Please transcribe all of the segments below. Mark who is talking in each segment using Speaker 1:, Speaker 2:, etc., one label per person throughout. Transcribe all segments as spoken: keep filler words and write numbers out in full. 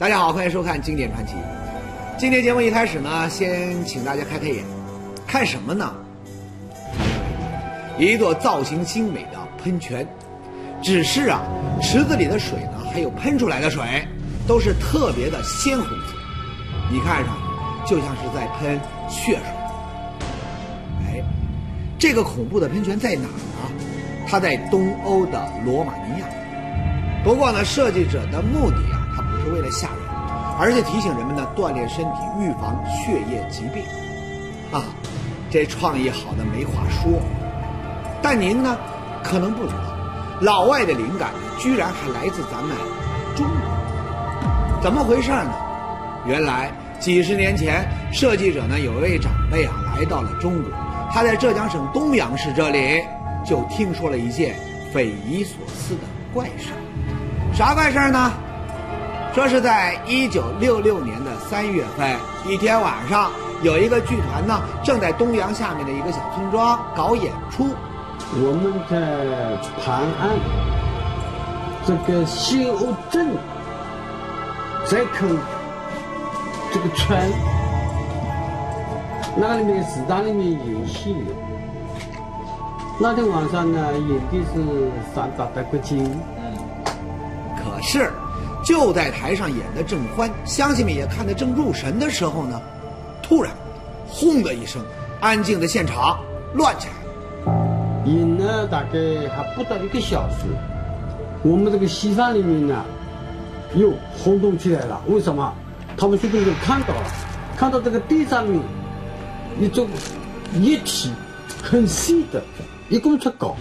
Speaker 1: 大家好，欢迎收看《经典传奇》。今天节目一开始呢，先请大家开开眼，看什么呢？一座造型精美的喷泉，只是啊，池子里的水呢，还有喷出来的水，都是特别的鲜红色，你看上去就像是在喷血水。哎，这个恐怖的喷泉在哪儿呢？它在东欧的罗马尼亚。不过呢，设计者的目的啊，它不是为了吓人，而是提醒人们呢锻炼身体，预防血液疾病。啊，这创意好的没话说。但您呢，可能不知道，老外的灵感呢，居然还来自咱们中国。怎么回事呢？原来几十年前，设计者呢有一位长辈啊来到了中国，他在浙江省东阳市这里就听说了一件匪夷所思的怪事。啥怪事呢？说是在一九六六年的三月份，一天晚上，有一个剧团呢正在东阳下面的一个小村庄搞演出。
Speaker 2: 我们在盘安这个新欧镇在看这个船，那里面食堂里面演戏的。那天晚上呢，演的是三打白骨精。
Speaker 1: 可是，就在台上演得正欢，乡亲们也看得正入神的时候呢，突然，轰的一声，安静的现场乱起来了。
Speaker 2: 演呢，大概还不到一个小时，我们这个戏房里面呢，又轰动起来了。为什么？他们许多人看到了，看到这个地上面一种液体，很细的，一公尺高。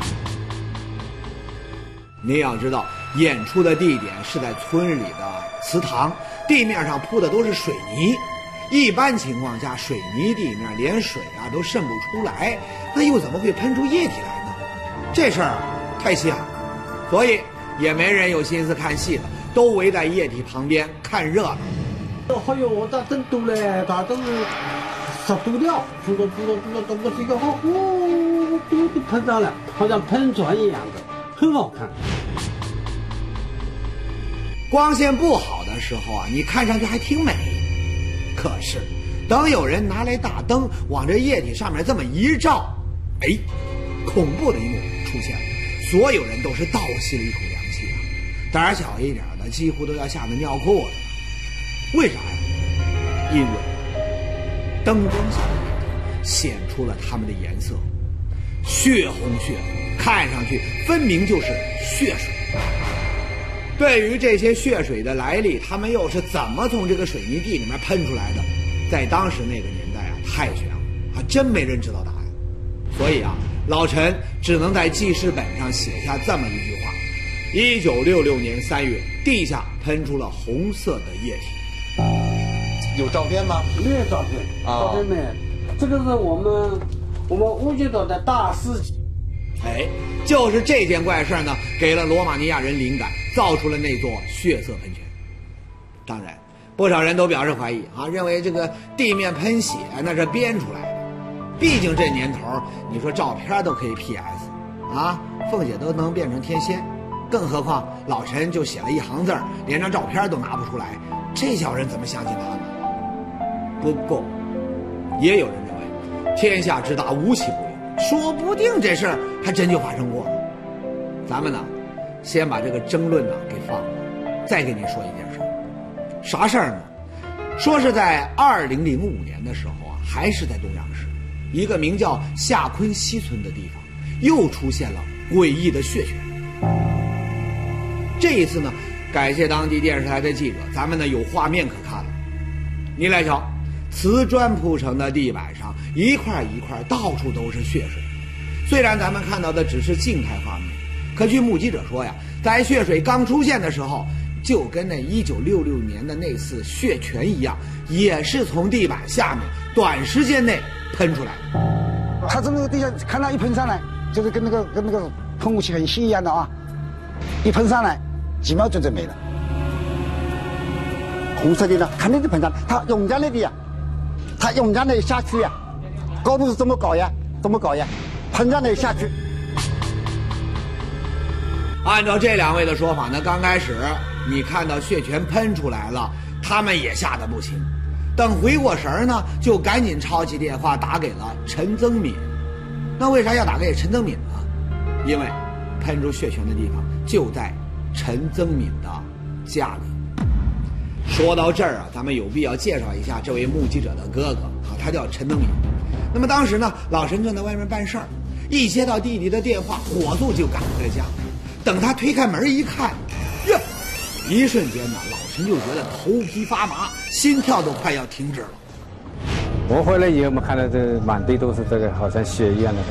Speaker 1: 您要知道，演出的地点是在村里的祠堂，地面上铺的都是水泥。一般情况下，水泥地面连水啊都渗不出来，那又怎么会喷出液体来呢？这事儿啊太稀罕，所以也没人有心思看戏了，都围在液体旁边看热闹。
Speaker 2: 哎呦，我这真多嘞，他都是十度料，嘟嘟嘟嘟嘟嘟嘟，这个好，呜，嘟嘟喷上来，好像喷泉一样的，很好看。
Speaker 1: 光线不好的时候啊，你看上去还挺美。可是，等有人拿来大灯往这液体上面这么一照，哎，恐怖的一幕出现了，所有人都是倒吸了一口凉气啊，胆儿小一点的几乎都要吓得尿裤子了。为啥呀？因为灯光下的液体显出了它们的颜色，血红血红，看上去分明就是血水。对于这些血水的来历，他们又是怎么从这个水泥地里面喷出来的？在当时那个年代啊，太悬了，还真没人知道答案。所以啊，老陈只能在记事本上写下这么一句话：一九六六年三月，地下喷出了红色的液体。
Speaker 3: 有照片吗？
Speaker 2: 没有照片，照片没有。这个是我们我们乌鸡岛的大事情。
Speaker 1: 哎，就是这件怪事呢，给了罗马尼亚人灵感，造出了那座血色喷泉。当然，不少人都表示怀疑啊，认为这个地面喷血那是编出来的。毕竟这年头，你说照片都可以 P S， 啊，凤姐都能变成天仙，更何况老陈就写了一行字儿，连张照片都拿不出来，这叫人怎么相信他呢？不过，也有人认为，天下之大无奇不有，说不定这事儿还真就发生过了。咱们呢，先把这个争论呢给放了，再给您说一件事儿。啥事儿呢？说是在二零零五年的时候啊，还是在东阳市，一个名叫下昆西村的地方，又出现了诡异的血泉。这一次呢，感谢当地电视台的记者，咱们呢有画面可看了。您来瞧，瓷砖铺成的地板上，一块一块到处都是血水。虽然咱们看到的只是静态画面，可据目击者说呀，在血水刚出现的时候，就跟那一九六六年的那次血泉一样，也是从地板下面短时间内喷出来的。
Speaker 4: 它从那个地下看到一喷上来，就是跟那个跟那个喷雾器很细一样的啊，一喷上来，几秒钟就没了。红色的呢，肯定是喷上来，它涌上来的呀，它涌上来下去呀，高度是怎么搞呀？怎么搞呀？喷上来下去。
Speaker 1: 按照这两位的说法呢，刚开始你看到血泉喷出来了，他们也吓得不轻。等回过神儿呢，就赶紧抄起电话打给了陈增敏。那为啥要打给陈增敏呢？因为喷出血泉的地方就在陈增敏的家里。说到这儿啊，咱们有必要介绍一下这位目击者的哥哥啊，他叫陈增敏。那么当时呢，老陈正在外面办事儿，一接到弟弟的电话，火速就赶回了家。等他推开门一看，呀，一瞬间呢，老陈就觉得头皮发麻，心跳都快要停止了。
Speaker 5: 我回来以后，我们看到这满地都是这个好像血一样的东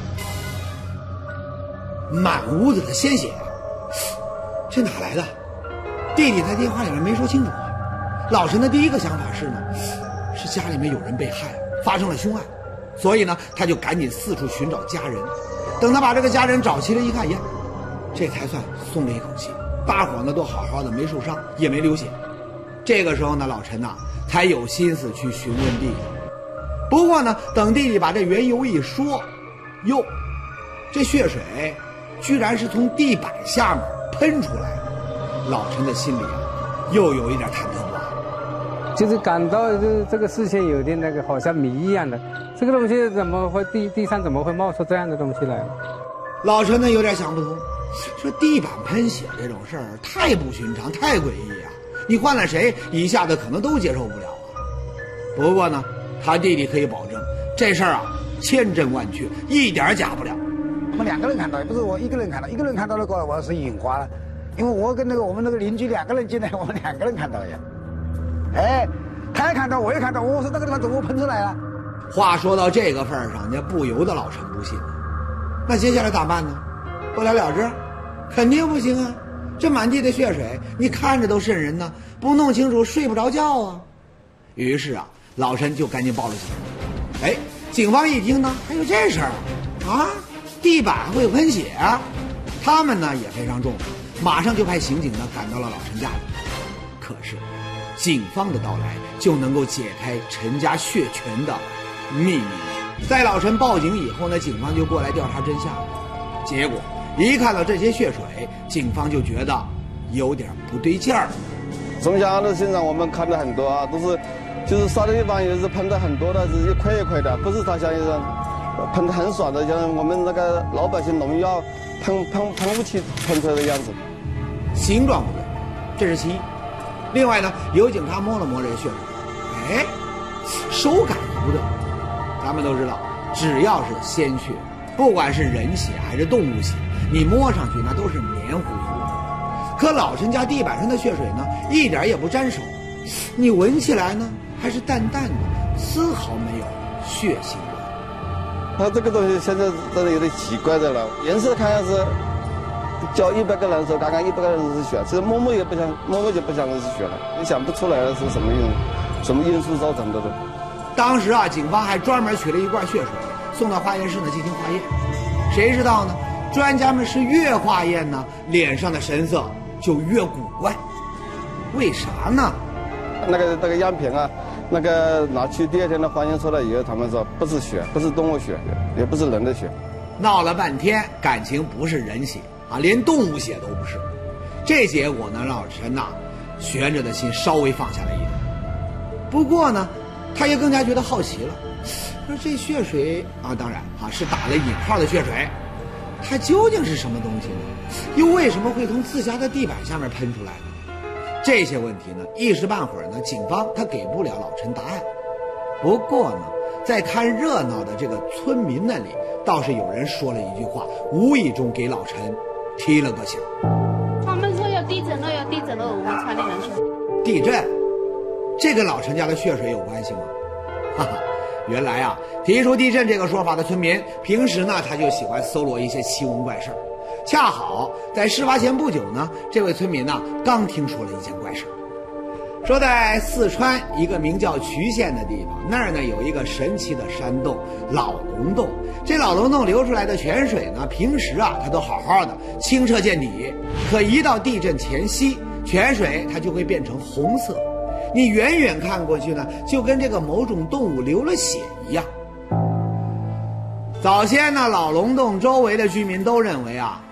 Speaker 5: 西，
Speaker 1: 满屋子的鲜血，这哪来的？弟弟在电话里面没说清楚啊。老陈的第一个想法是呢，是家里面有人被害，发生了凶案，所以呢，他就赶紧四处寻找家人。等他把这个家人找齐了，一看，呀，这才算松了一口气，大伙呢都好好的，没受伤，也没流血。这个时候呢，老陈呐才有心思去询问弟弟。不过呢，等弟弟把这缘由一说，哟，这血水居然是从地板下面喷出来的。老陈的心里啊，又有一点忐忑不安，
Speaker 5: 就是感到这这个事情有点那个好像谜一样的，这个东西怎么会地地上怎么会冒出这样的东西来？
Speaker 1: 老陈呢有点想不通，说地板喷血这种事儿太不寻常，太诡异啊！你换了谁，一下子可能都接受不了啊。不过呢，他弟弟可以保证，这事儿啊千真万确，一点假不了。
Speaker 4: 我们两个人看到，也不是我一个人看到，一个人看到的话，我是引花了。因为我跟那个我们那个邻居两个人进来，我们两个人看到呀。哎，他也看到，我也看到，我说那个地方怎么喷出来了？
Speaker 1: 话说到这个份儿上，那不由得老陈不信了。那接下来咋办呢？不了了之？肯定不行啊！这满地的血水，你看着都瘆人呢，不弄清楚睡不着觉啊。于是啊，老陈就赶紧报了警。哎，警方一听呢，还有这事儿啊？地板会有喷血啊？他们呢也非常重视。马上就派刑警呢赶到了老陈家里，可是，警方的到来就能够解开陈家血泉的秘密。在老陈报警以后呢，警方就过来调查真相。结果一看到这些血水，警方就觉得有点不对劲儿。
Speaker 6: 从小的身上我们看到很多啊，都是就是烧的地方也是喷的很多的，是一块一块的，不是他像一种喷的很爽的，像我们那个老百姓农药喷喷喷雾器喷出来的样子。
Speaker 1: 形状不对，这是其一。另外呢，有警察摸了摸这血水，哎，手感也不对。咱们都知道，只要是鲜血，不管是人血还是动物血，你摸上去那都是黏糊糊的。可老陈家地板上的血水呢，一点也不沾手，你闻起来呢还是淡淡的，丝毫没有血腥味。
Speaker 6: 它这个东西现在真的有点奇怪的了，颜色看样是。叫一百个人说，刚刚一百个人是血，其实摸摸也不像，摸摸就不像是血了，你想不出来了是什么因什么因素造成的都。
Speaker 1: 当时啊，警方还专门取了一罐血水送到化验室呢进行化验。谁知道呢？专家们是越化验呢，脸上的神色就越古怪。为啥呢？
Speaker 6: 那个那个样品啊，那个拿去第二天的化验出来以后，他们说不是血，不是动物血，也不是人的血。
Speaker 1: 闹了半天，感情不是人血啊，连动物血都不是。这结果呢，让老陈呐悬着的心稍微放下了一点。不过呢，他也更加觉得好奇了，说这血水啊，当然啊是打了引号的血水，它究竟是什么东西呢？又为什么会从自家的地板下面喷出来呢？这些问题呢，一时半会儿呢，警方他给不了老陈答案。不过呢，在看热闹的这个村民那里，倒是有人说了一句话，无意中给老陈提了个醒。
Speaker 7: 他们说有地震了，有地震了，我们村里人说。
Speaker 1: 地震？这跟老陈家的血水有关系吗？哈哈，原来啊，提出地震这个说法的村民，平时呢他就喜欢搜罗一些奇闻怪事儿。恰好在事发前不久呢，这位村民呢刚听说了一件怪事，说在四川一个名叫渠县的地方，那儿呢有一个神奇的山洞老龙洞。这老龙洞流出来的泉水呢，平时啊它都好好的，清澈见底，可一到地震前夕，泉水它就会变成红色，你远远看过去呢，就跟这个某种动物流了血一样。早先呢，老龙洞周围的居民都认为啊，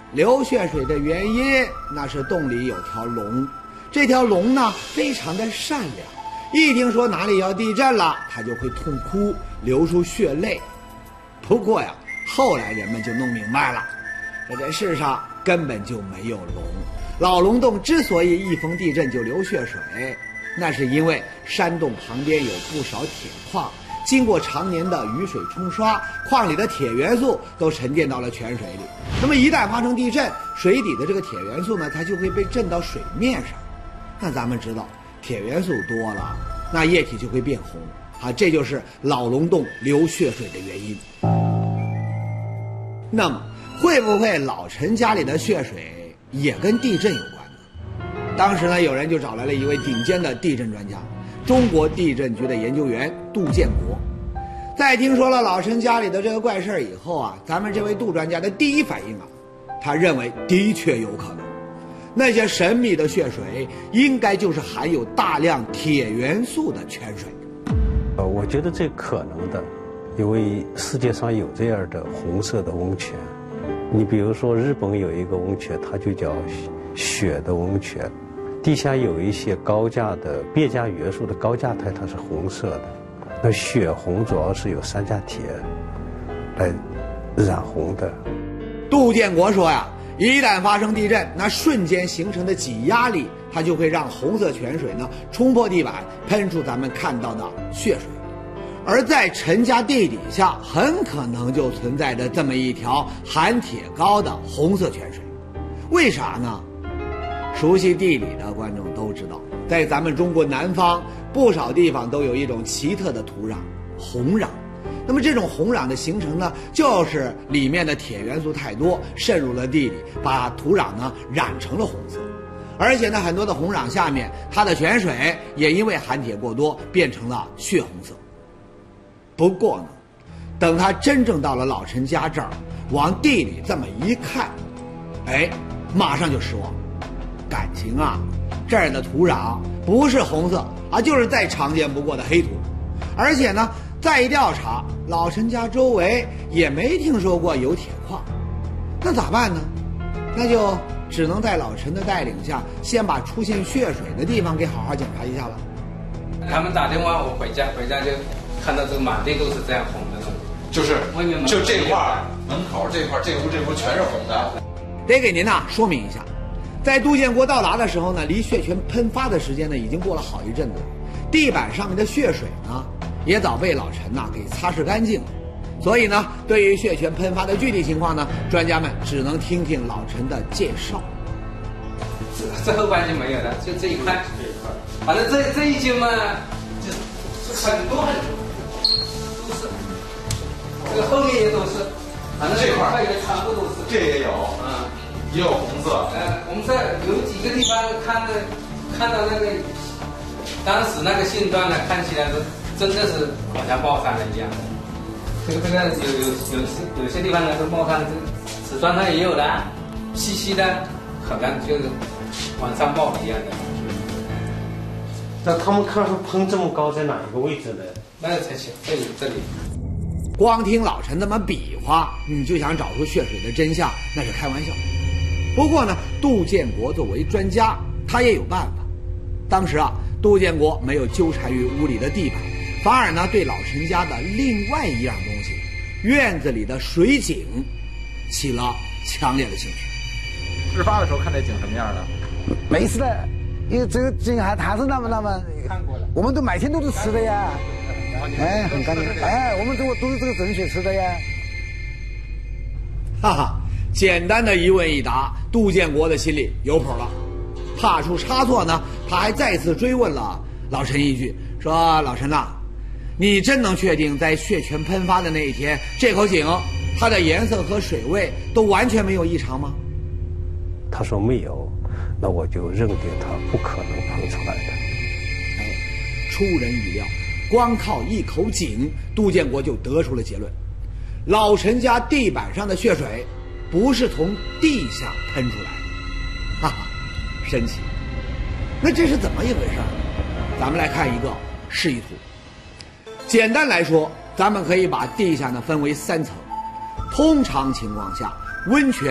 Speaker 1: 流血水的原因，那是洞里有条龙，这条龙呢非常的善良，一听说哪里要地震了，它就会痛哭，流出血泪。不过呀，后来人们就弄明白了，在这世上根本就没有龙。老龙洞之所以一逢地震就流血水，那是因为山洞旁边有不少铁矿，经过常年的雨水冲刷，矿里的铁元素都沉淀到了泉水里。那么一旦发生地震，水底的这个铁元素呢，它就会被震到水面上。那咱们知道，铁元素多了，那液体就会变红啊，这就是老龙洞流血水的原因。那么，会不会老陈家里的血水也跟地震有关呢？当时呢，有人就找来了一位顶尖的地震专家，中国地震局的研究员杜建国。在听说了老陈家里的这个怪事儿以后啊，咱们这位杜专家的第一反应啊，他认为的确有可能，那些神秘的血水应该就是含有大量铁元素的泉水。
Speaker 8: 呃，我觉得这可能的，因为世界上有这样的红色的温泉。你比如说日本有一个温泉，它就叫血的温泉，地下有一些高价的鳖价元素的高价态，它是红色的。那血红主要是有三价铁来染红的。
Speaker 1: 杜建国说呀，一旦发生地震，那瞬间形成的挤压力，它就会让红色泉水呢冲破地板，喷出咱们看到的血水。而在陈家地底下，很可能就存在着这么一条含铁高的红色泉水。为啥呢？熟悉地理的观众都知道，在咱们中国南方不少地方都有一种奇特的土壤——红壤。那么这种红壤的形成呢，就是里面的铁元素太多，渗入了地里，把土壤呢染成了红色。而且呢，很多的红壤下面，它的泉水也因为含铁过多，变成了血红色。不过呢，等他真正到了老陈家这儿，往地里这么一看，哎，马上就失望。感情啊，这儿的土壤不是红色啊，就是再常见不过的黑土。而且呢，再一调查，老陈家周围也没听说过有铁矿。那咋办呢？那就只能在老陈的带领下，先把出现血水的地方给好好检查一下了。
Speaker 5: 他们打电话，我回家，回家就看到这个满地都是这样红的东西，
Speaker 3: 就是
Speaker 5: 外面
Speaker 3: 就这块儿门口这块儿这屋这屋全是红的。
Speaker 1: 得给您呐说明一下，在杜建国到达的时候呢，离血泉喷发的时间呢已经过了好一阵子，地板上面的血水呢也早被老陈呐给擦拭干净了。所以呢，对于血泉喷发的具体情况呢，专家们只能听听老陈的介绍。
Speaker 5: 这这后半就没有了，就这一块，这一块，反正这这一间嘛，就很多很多都是，这个后面也都是，反正这块也全部都是，
Speaker 3: 这也有，
Speaker 5: 嗯，
Speaker 3: 也有红色。
Speaker 5: 呃，我们这有几个地方看的，看到那个当时那个线段呢，看起来是真的是好像冒山了一样的。这个这个有有有些有些地方呢是冒山，这瓷砖上也有的，细细的，好像就是往上冒一样的。
Speaker 8: 那他们看出喷这么高，在哪一个位置呢？
Speaker 5: 那个才行，这里这里。
Speaker 1: 光听老陈这么比划，你就想找出血水的真相，那是开玩笑。不过呢，杜建国作为专家，他也有办法。当时啊，杜建国没有纠缠于屋里的地板，反而呢对老陈家的另外一样东西——院子里的水井，起了强烈的兴趣。
Speaker 3: 事发的时候看这井什么样的？
Speaker 4: 没事的，因为这个井还还是那么那么，
Speaker 5: 看过了，
Speaker 4: 我们都每天都是吃的呀。哎，很干净。哎，我们都都是这个井水吃的呀。
Speaker 1: 哈哈，简单的一问一答，杜建国的心里有谱了。怕出差错呢，他还再次追问了老陈一句，说：“老陈呐，你真能确定在血泉喷发的那一天，这口井它的颜色和水位都完全没有异常吗？”
Speaker 8: 他说没有，那我就认定他不可能喷出来的。
Speaker 1: 哎，出人意料，光靠一口井，杜建国就得出了结论：老陈家地板上的血水不是从地下喷出来的，哈哈，神奇。那这是怎么一回事？咱们来看一个示意图。简单来说，咱们可以把地下呢分为三层。通常情况下，温泉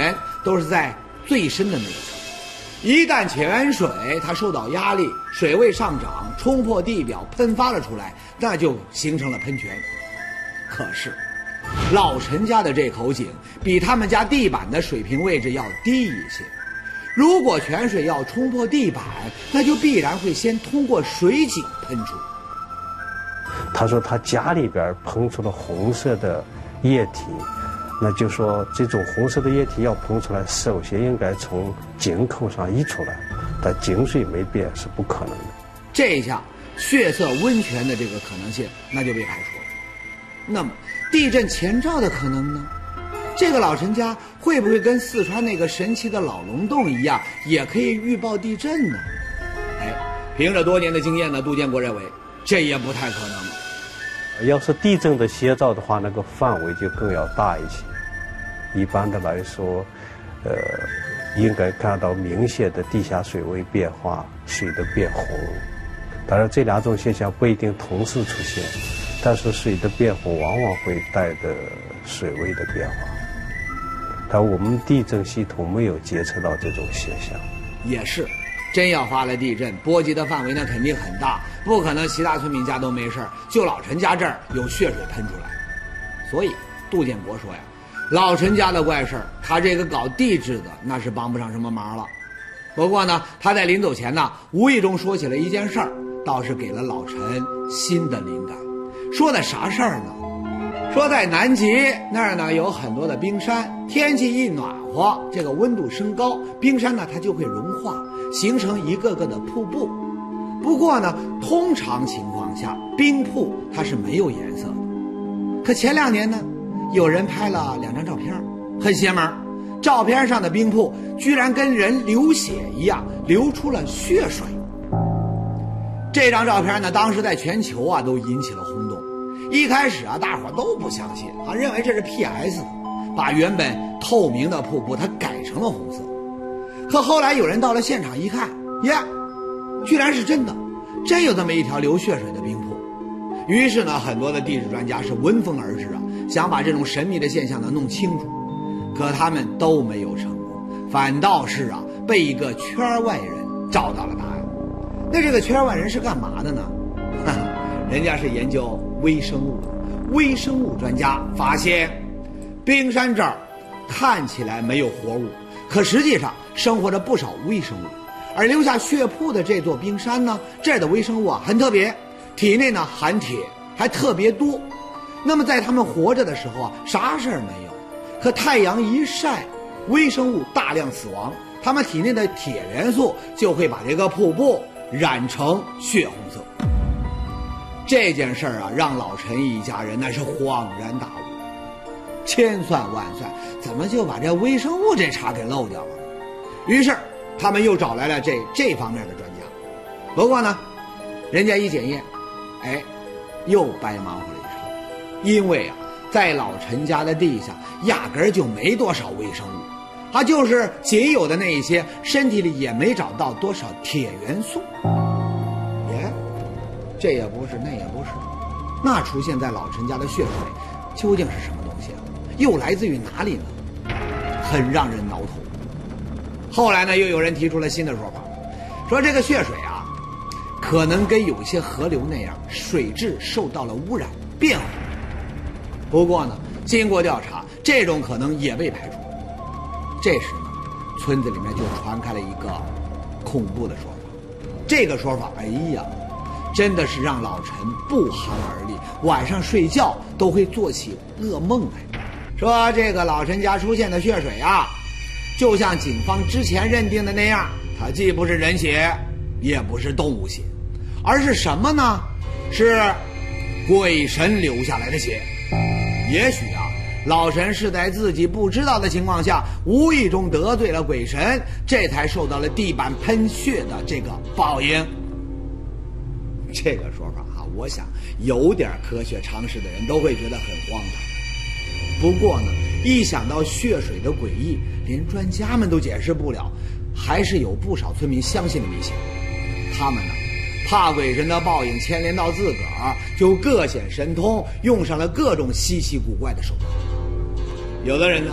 Speaker 1: 都是在最深的那一层。一旦泉水它受到压力，水位上涨，冲破地表喷发了出来，那就形成了喷泉。可是老陈家的这口井比他们家地板的水平位置要低一些，如果泉水要冲破地板，那就必然会先通过水井喷出。
Speaker 8: 他说他家里边喷出了红色的液体，那就说这种红色的液体要喷出来，首先应该从井口上溢出来，但井水没变是不可能的。
Speaker 1: 这一下血色温泉的这个可能性那就被排除了。那么地震前兆的可能呢？这个老陈家会不会跟四川那个神奇的老龙洞一样，也可以预报地震呢？哎，凭着多年的经验呢，杜建国认为这也不太可能。
Speaker 8: 要是地震的先兆的话，那个范围就更要大一些。一般的来说，呃，应该看到明显的地下水位变化，水的变红。当然，这两种现象不一定同时出现，但是水的变红往往会带着水位的变化。但我们地震系统没有监测到这种现象。
Speaker 1: 也是。真要发了地震，波及的范围呢肯定很大，不可能其他村民家都没事，就老陈家这儿有血水喷出来。所以杜建国说呀，老陈家的怪事儿，他这个搞地质的那是帮不上什么忙了。不过呢，他在临走前呢，无意中说起了一件事儿，倒是给了老陈新的灵感。说的啥事儿呢？说在南极那儿呢有很多的冰山，天气一暖和，这个温度升高，冰山呢它就会融化，形成一个个的瀑布。不过呢，通常情况下冰瀑它是没有颜色的。可前两年呢，有人拍了两张照片，很邪门，照片上的冰瀑居然跟人流血一样流出了血水。这张照片呢，当时在全球啊都引起了轰动。一开始啊，大伙都不相信啊，认为这是 P S 的，把原本透明的瀑布它改成了红色。可后来有人到了现场一看，呀，居然是真的，真有这么一条流血水的冰瀑。于是呢，很多的地质专家是闻风而至啊，想把这种神秘的现象呢弄清楚。可他们都没有成功，反倒是啊被一个圈外人找到了答案。那这个圈外人是干嘛的呢？哈哈，人家是研究微生物的。微生物专家发现，冰山这儿看起来没有活物，可实际上生活着不少微生物。而留下血瀑的这座冰山呢，这儿的微生物啊很特别，体内呢含铁还特别多。那么在它们活着的时候啊，啥事儿没有。可太阳一晒，微生物大量死亡，它们体内的铁元素就会把这个瀑布染成血红色。这件事儿啊，让老陈一家人那是恍然大悟，千算万算，怎么就把这微生物这茬给漏掉了？于是他们又找来了这这方面的专家。不过呢，人家一检验，哎，又白忙活了一场。因为啊，在老陈家的地下压根儿就没多少微生物，它就是仅有的那一些，身体里也没找到多少铁元素。耶，这也不是，那也不是，那出现在老陈家的血水究竟是什么东西啊？又来自于哪里呢？很让人挠头。后来呢，又有人提出了新的说法，说这个血水啊，可能跟有些河流那样，水质受到了污染变红。不过呢，经过调查，这种可能也被排除。这时呢，村子里面就传开了一个恐怖的说法。这个说法，哎呀，真的是让老陈不寒而栗，晚上睡觉都会做起噩梦来。说这个老陈家出现的血水啊，就像警方之前认定的那样，它既不是人血，也不是动物血，而是什么呢？是鬼神留下来的血。也许啊，老陈是在自己不知道的情况下，无意中得罪了鬼神，这才受到了地板喷血的这个报应。这个说法啊，我想有点科学常识的人都会觉得很荒唐。不过呢，一想到血水的诡异，连专家们都解释不了，还是有不少村民相信了迷信。他们呢，怕鬼神的报应牵连到自个儿，就各显神通，用上了各种稀奇古怪的手段。有的人呢，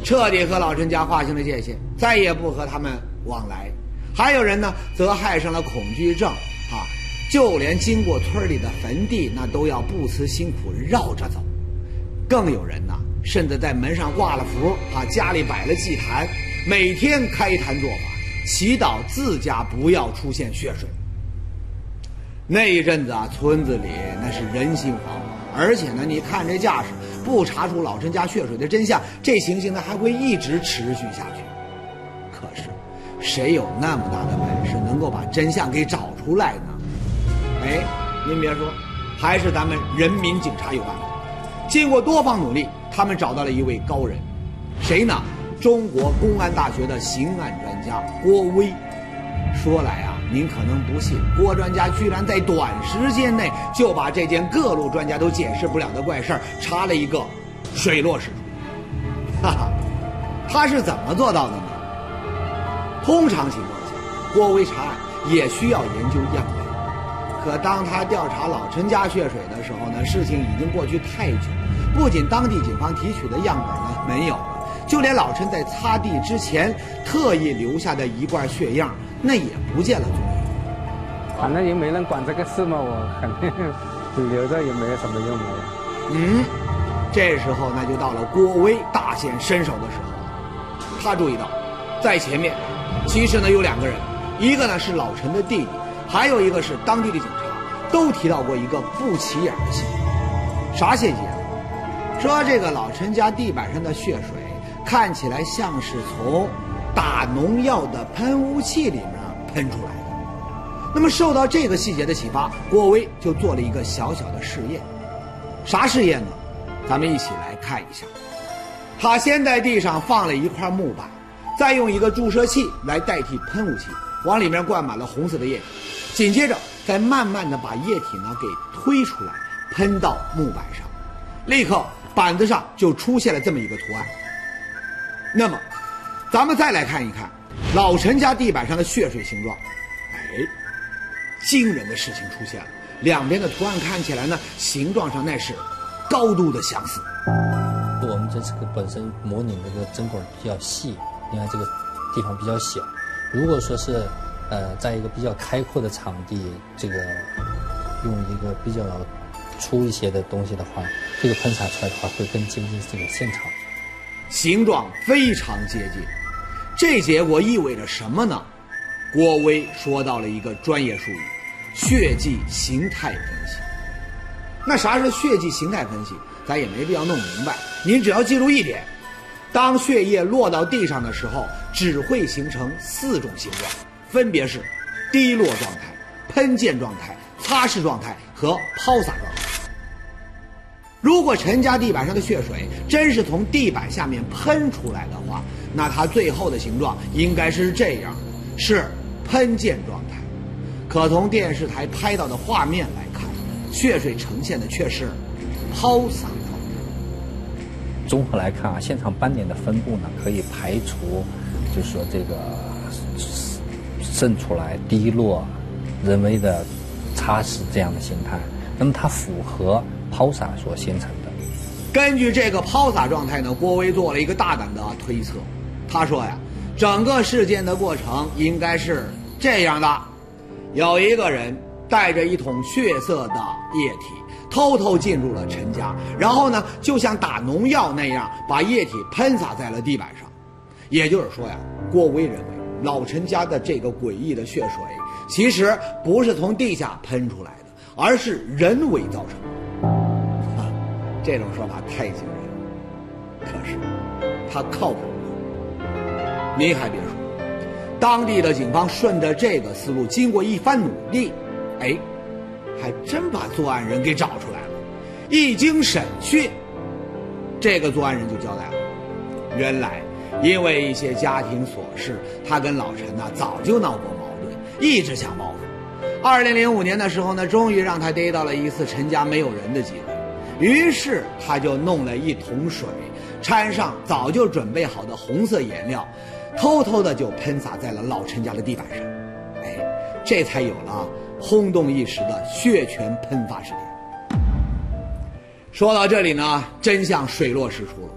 Speaker 1: 彻底和老陈家划清了界限，再也不和他们往来。还有人呢，则害上了恐惧症啊，就连经过村里的坟地，那都要不辞辛苦绕着走。更有人呢，甚至在门上挂了符啊，家里摆了祭坛，每天开坛做法，祈祷自家不要出现血水。那一阵子啊，村子里那是人心惶惶，而且呢，你看这架势，不查出老陈家血水的真相，这情形呢还会一直持续下去。可是，谁有那么大的本事能够把真相给找出来呢？哎，您别说，还是咱们人民警察有办法。经过多方努力，他们找到了一位高人，谁呢？中国公安大学的刑案专家郭威。说来啊，您可能不信，郭专家居然在短时间内就把这件各路专家都解释不了的怪事儿查了一个水落石出。哈哈，他是怎么做到的呢？通常情况下，郭威查案也需要研究样本。可当他调查老陈家血水的时候呢，事情已经过去太久，不仅当地警方提取的样本呢没有了，就连老陈在擦地之前特意留下的一罐血样，那也不见了踪影。
Speaker 9: 反正也没人管这个事嘛，我肯定留着也没有什么用的呀。
Speaker 1: 嗯，这时候那就到了郭威大显身手的时候了。他注意到，在前面其实呢有两个人，一个呢是老陈的弟弟，还有一个是当地的警察，都提到过一个不起眼的细节。啥细节呢？说这个老陈家地板上的血水看起来像是从打农药的喷雾器里面喷出来的。那么受到这个细节的启发，郭威就做了一个小小的试验。啥试验呢？咱们一起来看一下。他先在地上放了一块木板，再用一个注射器来代替喷雾器，往里面灌满了红色的液体，紧接着再慢慢的把液体呢给推出来，喷到木板上，立刻板子上就出现了这么一个图案。那么咱们再来看一看老陈家地板上的血水形状。哎，惊人的事情出现了，两边的图案看起来呢形状上那是高度的相似。
Speaker 10: 我们这这个本身模拟这个针管比较细，你看这个地方比较小，如果说是呃在一个比较开阔的场地，这个用一个比较粗一些的东西的话，这个喷洒出来的话会更接近这个现场，
Speaker 1: 形状非常接近。这结果意味着什么呢？郭威说到了一个专业术语，血迹形态分析。那啥是血迹形态分析，咱也没必要弄明白，您只要记住一点，当血液落到地上的时候，只会形成四种形状，分别是滴落状态、喷溅状态、擦拭状态和抛洒状态。如果陈家地板上的血水真是从地板下面喷出来的话，那它最后的形状应该是这样，是喷溅状态。可从电视台拍到的画面来看，血水呈现的却是抛洒状态。
Speaker 10: 综合来看啊，现场斑点的分布呢，可以排除，就是说这个渗出来、滴落、人为的擦拭这样的形态。那么它符合抛洒所形成的。
Speaker 1: 根据这个抛洒状态呢，郭威做了一个大胆的推测。他说呀，整个事件的过程应该是这样的：有一个人带着一桶血色的液体，偷偷进入了陈家，然后呢，就像打农药那样，把液体喷洒在了地板上。也就是说呀，郭威认为老陈家的这个诡异的血水，其实不是从地下喷出来的，而是人为造成的。啊，这种说法太惊人了，可是它靠谱吗？您还别说，当地的警方顺着这个思路，经过一番努力，哎，还真把作案人给找出来了。一经审讯，这个作案人就交代了，原来因为一些家庭琐事，他跟老陈呢早就闹过矛盾，一直想报复。二零零五年的时候呢，终于让他逮到了一次陈家没有人的机会，于是他就弄了一桶水，掺上早就准备好的红色颜料，偷偷的就喷洒在了老陈家的地板上。哎，这才有了轰动一时的血泉喷发事件。说到这里呢，真相水落石出了。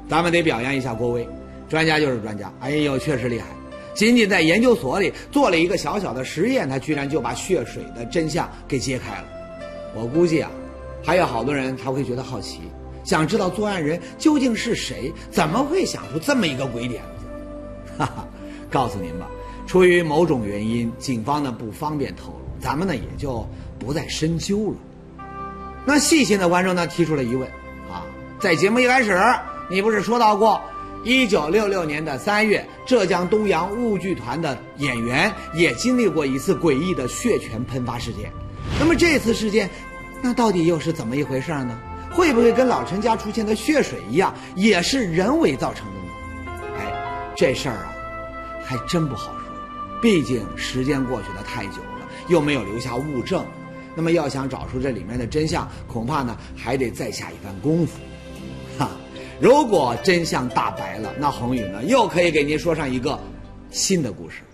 Speaker 1: 咱们得表扬一下郭威，专家就是专家，哎呦，确实厉害。仅仅在研究所里做了一个小小的实验，他居然就把血水的真相给揭开了。我估计啊，还有好多人他会觉得好奇，想知道作案人究竟是谁，怎么会想出这么一个鬼点子？哈哈，告诉您吧，出于某种原因，警方呢不方便透露，咱们呢也就不再深究了。那细心的观众呢提出了疑问啊，在节目一开始，你不是说到过，一九六六年的三月，浙江东阳豫剧团的演员也经历过一次诡异的血泉喷发事件。那么这次事件，那到底又是怎么一回事呢？会不会跟老陈家出现的血水一样，也是人为造成的呢？哎，这事儿啊，还真不好说。毕竟时间过去的太久了，又没有留下物证。那么要想找出这里面的真相，恐怕呢还得再下一番功夫。哈，如果真相大白了，那宏宇呢又可以给您说上一个新的故事。